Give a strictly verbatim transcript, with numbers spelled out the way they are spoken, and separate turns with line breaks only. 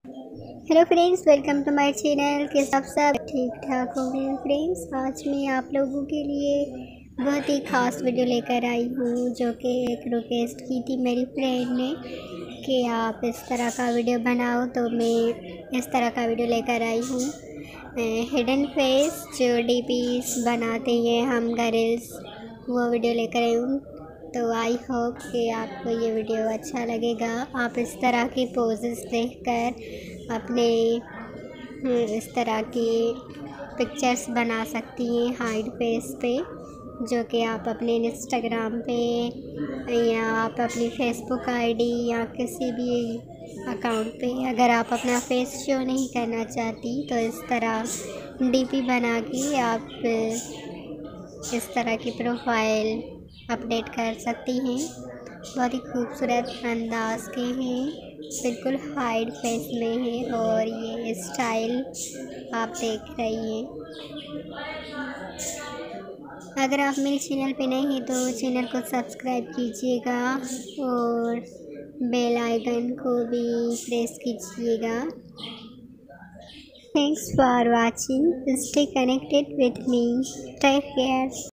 Hello friends, welcome to my channel. के सब सब ठीक ठाक होंगे फ्रेंड्स। आज मैं आप लोगों के लिए बहुत ही ख़ास वीडियो लेकर आई हूँ, जो कि एक रिक्वेस्ट की थी मेरी फ्रेंड ने कि आप इस तरह का वीडियो बनाओ, तो मैं इस तरह का वीडियो लेकर आई हूँ। हिडन फेस जो डीपीस बनाते हैं हम गर्ल्स, वो वीडियो लेकर आई हूँ। तो आई होप कि आपको ये वीडियो अच्छा लगेगा। आप इस तरह की पोजेस देखकर अपने इस तरह की पिक्चर्स बना सकती हैं हाइड फेस पे, जो कि आप अपने इंस्टाग्राम पे या आप अपनी फेसबुक आईडी या किसी भी अकाउंट पे, अगर आप अपना फेस शो नहीं करना चाहती, तो इस तरह डीपी बना के आप इस तरह की प्रोफाइल अपडेट कर सकती हैं। बहुत ही खूबसूरत अंदाज के हैं, बिल्कुल हाइड फेस में है, और ये स्टाइल आप देख रही हैं। अगर आप मेरे चैनल पे नए हैं तो चैनल को सब्सक्राइब कीजिएगा और बेल आइकन को भी प्रेस कीजिएगा। Thanks for watching. Stay connected with me. Take care.